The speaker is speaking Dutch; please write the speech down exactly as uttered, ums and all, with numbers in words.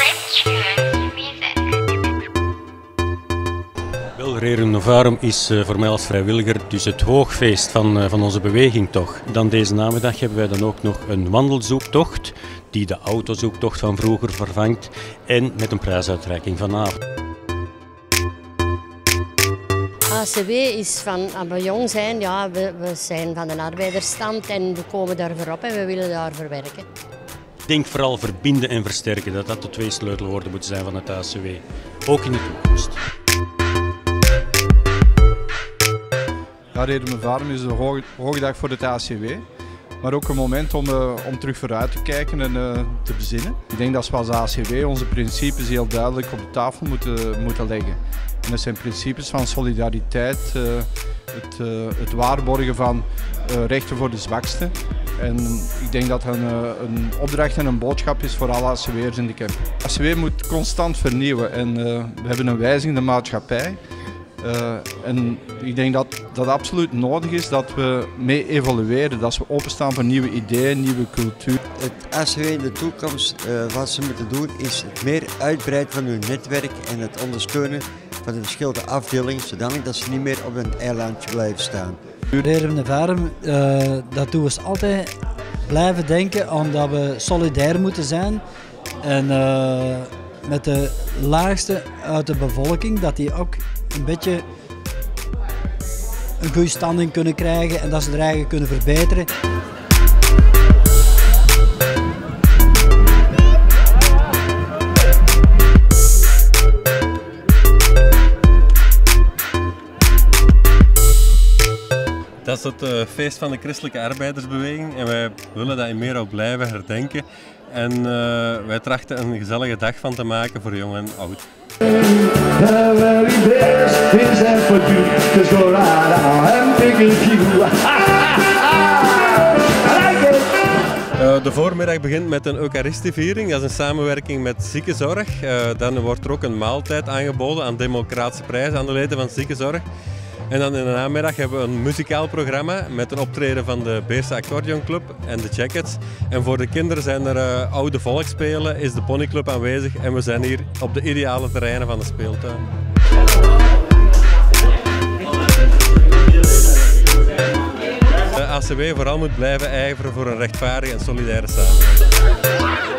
Wel, Rerum Novarum is uh, voor mij als vrijwilliger dus het hoogfeest van, uh, van onze beweging toch. Dan deze namiddag hebben wij dan ook nog een wandelzoektocht die de autozoektocht van vroeger vervangt en met een prijsuitreiking vanavond. A C W is van, als we jong zijn, ja, we, we zijn van de arbeidersstand en we komen daarvoor op en we willen daarvoor werken. Ik denk vooral verbinden en versterken, dat dat de twee sleutelwoorden moeten zijn van het A C W, ook in de toekomst. Ja, Rerum Novarum is een hoog, hoge dag voor het A C W, maar ook een moment om, uh, om terug vooruit te kijken en uh, te bezinnen. Ik denk dat we als A C W onze principes heel duidelijk op de tafel moeten, moeten leggen. En dat zijn principes van solidariteit, uh, het, uh, het waarborgen van uh, rechten voor de zwaksten. En ik denk dat het een, een opdracht en een boodschap is voor alle A C W'ers in de camp. A C W moet constant vernieuwen en uh, we hebben een wijzigende maatschappij. Uh, en ik denk dat dat absoluut nodig is dat we mee evolueren, dat we openstaan voor nieuwe ideeën, nieuwe cultuur. Het A C W in de toekomst, uh, wat ze moeten doen, is het meer uitbreiden van hun netwerk en het ondersteunen van de verschillende afdelingen, zodanig dat ze niet meer op een eilandje blijven staan. Rerum Novarum, uh, dat doen we altijd blijven denken aan dat we solidair moeten zijn en uh, met de laagste uit de bevolking, dat die ook een beetje een goede standing kunnen krijgen en dat ze er eigen kunnen verbeteren. Dat is het uh, feest van de christelijke arbeidersbeweging en wij willen dat in meer ook blijven herdenken. En uh, wij trachten een gezellige dag van te maken voor jong en oud. Uh, de voormiddag begint met een Eucharistieviering, dat is een samenwerking met ziekenzorg. Uh, dan wordt er ook een maaltijd aangeboden aan democratische prijzen aan de leden van ziekenzorg. En dan in de namiddag hebben we een muzikaal programma met een optreden van de Beerse Accordeon Club en de Jackets. En voor de kinderen zijn er uh, oude volksspelen, is de ponyclub aanwezig en we zijn hier op de ideale terreinen van de speeltuin. De A C W vooral moet blijven ijveren voor een rechtvaardige en solidaire samenleving.